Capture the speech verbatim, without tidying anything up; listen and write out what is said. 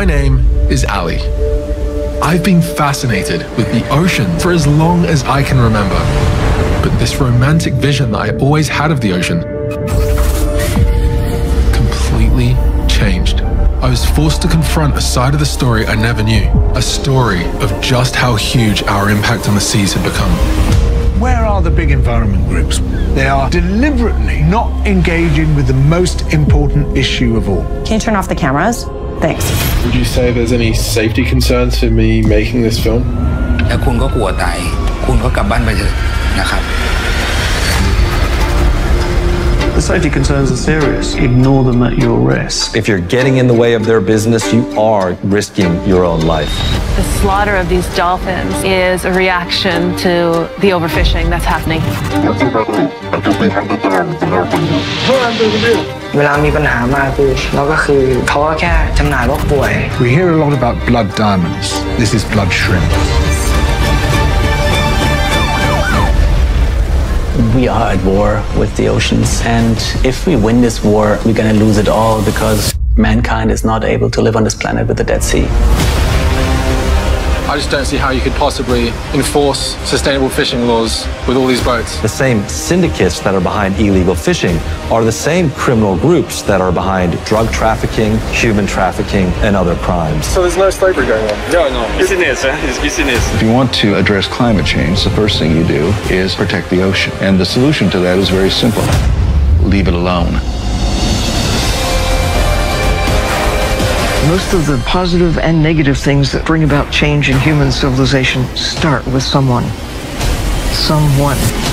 My name is Ali. I've been fascinated with the ocean for as long as I can remember. But this romantic vision that I always had of the ocean completely changed. I was forced to confront a side of the story I never knew, a story of just how huge our impact on the seas had become. Where are the big environment groups? They are deliberately not engaging with the most important issue of all. Can you turn off the cameras? Thanks. Would you say there's any safety concerns for me making this film? ถ้าคุณก็กลัวตายคุณก็กลับบ้านไปเถอะนะครับ The safety concerns are serious. Ignore them at your risk. If you're getting in the way of their business, you are risking your own life. The slaughter of these dolphins is a reaction to the overfishing that's happening. เวลามีปัญหามาคือเราก็คือเขาก็แค่จำหน่ายว่าป่วย We hear a lot about blood diamonds. This is blood shrimp. We are at war with the oceans, and if we win this war, we're going to lose it all because mankind is not able to live on this planet with the Dead Sea. I just don't see how you could possibly enforce sustainable fishing laws with all these boats. The same syndicates that are behind illegal fishing are the same criminal groups that are behind drug trafficking, human trafficking, and other crimes. So there's no slavery going on? No, no. Business, eh? It's business. If you want to address climate change, the first thing you do is protect the ocean. And the solution to that is very simple. Leave it alone. Most of the positive and negative things that bring about change in human civilization start with someone. Someone.